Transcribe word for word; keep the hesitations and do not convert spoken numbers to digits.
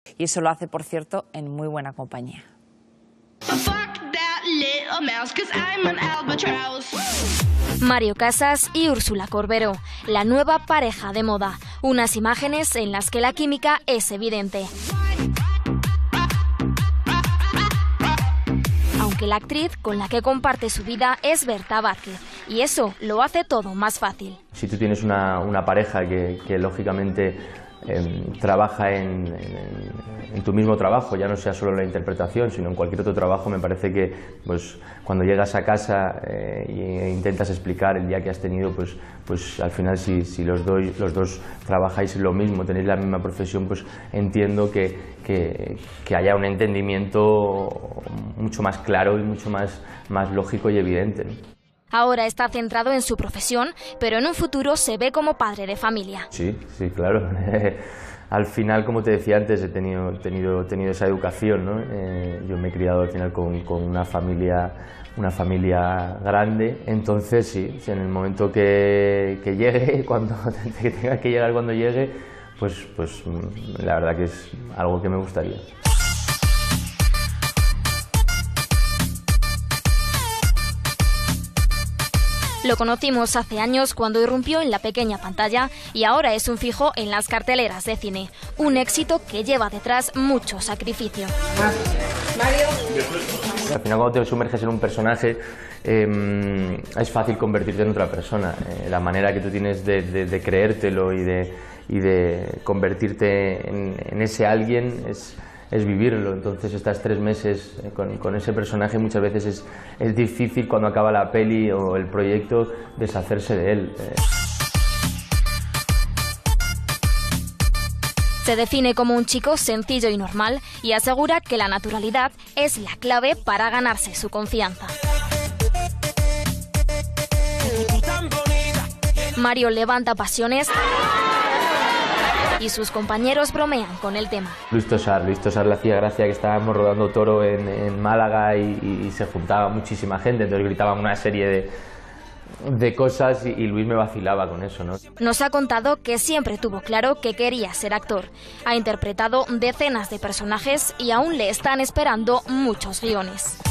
Y eso lo hace, por cierto, en muy buena compañía. Mario Casas y Úrsula Corberó, la nueva pareja de moda. Unas imágenes en las que la química es evidente. Aunque la actriz con la que comparte su vida es Berta Vázquez, y eso lo hace todo más fácil. Si tú tienes una, una pareja que, que lógicamente eh, trabaja en, en, en tu mismo trabajo, ya no sea solo en la interpretación, sino en cualquier otro trabajo, me parece que pues, cuando llegas a casa eh, e intentas explicar el día que has tenido, pues, pues al final si, si los, dos, los dos trabajáis lo mismo, tenéis la misma profesión, pues entiendo que, que, que haya un entendimiento mucho más claro y mucho más, más lógico y evidente, ¿no? Ahora está centrado en su profesión, pero en un futuro se ve como padre de familia. Sí, sí, claro. Al final, como te decía antes, he tenido, tenido, tenido esa educación, ¿no? Eh, yo me he criado al final con, con una familia, una familia grande, entonces sí, en el momento que, que llegue, cuando que tenga que llegar cuando llegue, pues, pues la verdad que es algo que me gustaría. Lo conocimos hace años cuando irrumpió en la pequeña pantalla y ahora es un fijo en las carteleras de cine. Un éxito que lleva detrás mucho sacrificio. Al final, cuando te sumerges en un personaje, eh, es fácil convertirte en otra persona. Eh, la manera que tú tienes de, de, de creértelo y de, y de convertirte en, en ese alguien es... es vivirlo. Entonces estás tres meses con, con ese personaje, muchas veces es, es difícil cuando acaba la peli o el proyecto deshacerse de él. Se define como un chico sencillo y normal y asegura que la naturalidad es la clave para ganarse su confianza. Mario levanta pasiones y sus compañeros bromean con el tema. Luis Tosar, Luis Tosar le hacía gracia que estábamos rodando Toro en, en Málaga y, y se juntaba muchísima gente, entonces gritaban una serie de, de cosas y, y Luis me vacilaba con eso, ¿no? Nos ha contado que siempre tuvo claro que quería ser actor. Ha interpretado decenas de personajes y aún le están esperando muchos guiones.